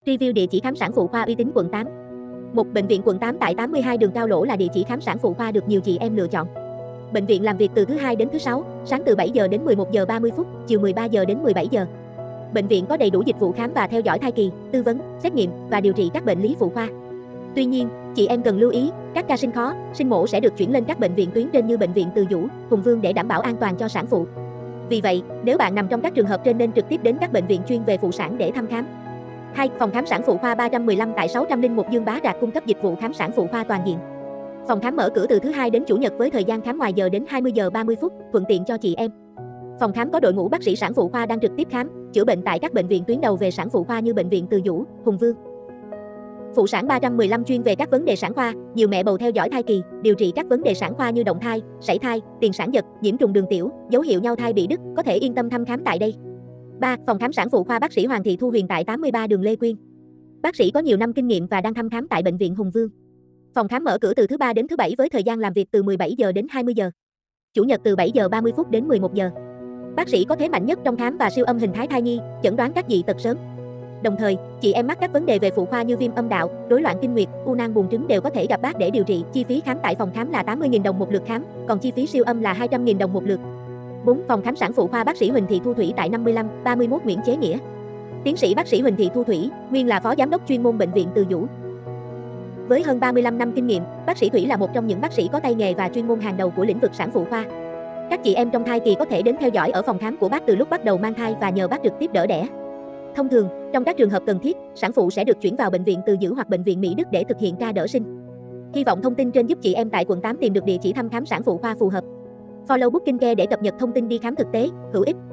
Review địa chỉ khám sản phụ khoa uy tín quận 8. Một bệnh viện quận 8 tại 82 đường Cao Lỗ là địa chỉ khám sản phụ khoa được nhiều chị em lựa chọn. Bệnh viện làm việc từ thứ Hai đến thứ Sáu, sáng từ 7 giờ đến 11 giờ 30 phút, chiều 13 giờ đến 17 giờ. Bệnh viện có đầy đủ dịch vụ khám và theo dõi thai kỳ, tư vấn, xét nghiệm và điều trị các bệnh lý phụ khoa. Tuy nhiên, chị em cần lưu ý, các ca sinh khó, sinh mổ sẽ được chuyển lên các bệnh viện tuyến trên như bệnh viện Từ Dũ, Hùng Vương để đảm bảo an toàn cho sản phụ. Vì vậy, nếu bạn nằm trong các trường hợp trên nên trực tiếp đến các bệnh viện chuyên về phụ sản để thăm khám. 2. Phòng khám sản phụ khoa 315 tại 601 Dương Bá Đạt cung cấp dịch vụ khám sản phụ khoa toàn diện. Phòng khám mở cửa từ thứ Hai đến Chủ nhật với thời gian khám ngoài giờ đến 20 giờ 30 phút, thuận tiện cho chị em. Phòng khám có đội ngũ bác sĩ sản phụ khoa đang trực tiếp khám, chữa bệnh tại các bệnh viện tuyến đầu về sản phụ khoa như bệnh viện Từ Dũ, Hùng Vương. Phụ sản 315 chuyên về các vấn đề sản khoa, nhiều mẹ bầu theo dõi thai kỳ, điều trị các vấn đề sản khoa như động thai, sảy thai, tiền sản giật, nhiễm trùng đường tiểu, dấu hiệu nhau thai bị đứt, có thể yên tâm thăm khám tại đây. 3. Phòng khám sản phụ khoa bác sĩ Hoàng Thị Thu Huyền tại 83 đường Lê Quyên. Bác sĩ có nhiều năm kinh nghiệm và đang thăm khám tại bệnh viện Hùng Vương. Phòng khám mở cửa từ thứ Ba đến thứ Bảy với thời gian làm việc từ 17 giờ đến 20 giờ. Chủ nhật từ 7 giờ 30 phút đến 11 giờ. Bác sĩ có thế mạnh nhất trong khám và siêu âm hình thái thai nhi, chẩn đoán các dị tật sớm. Đồng thời, chị em mắc các vấn đề về phụ khoa như viêm âm đạo, rối loạn kinh nguyệt, u nang buồng trứng đều có thể gặp bác để điều trị. Chi phí khám tại phòng khám là 80.000 đồng một lượt khám, còn chi phí siêu âm là 200.000 đồng một lượt. 4. Phòng khám sản phụ khoa bác sĩ Huỳnh Thị Thu Thủy tại 55, 31 Nguyễn Chế Nghĩa. Tiến sĩ bác sĩ Huỳnh Thị Thu Thủy, nguyên là phó giám đốc chuyên môn bệnh viện Từ Dũ. Với hơn 35 năm kinh nghiệm, bác sĩ Thủy là một trong những bác sĩ có tay nghề và chuyên môn hàng đầu của lĩnh vực sản phụ khoa. Các chị em trong thai kỳ có thể đến theo dõi ở phòng khám của bác từ lúc bắt đầu mang thai và nhờ bác trực tiếp đỡ đẻ. Thông thường, trong các trường hợp cần thiết, sản phụ sẽ được chuyển vào bệnh viện Từ Dũ hoặc bệnh viện Mỹ Đức để thực hiện ca đỡ sinh. Hy vọng thông tin trên giúp chị em tại quận 8 tìm được địa chỉ thăm khám sản phụ khoa phù hợp. Follow Booking Care để cập nhật thông tin đi khám thực tế, hữu ích.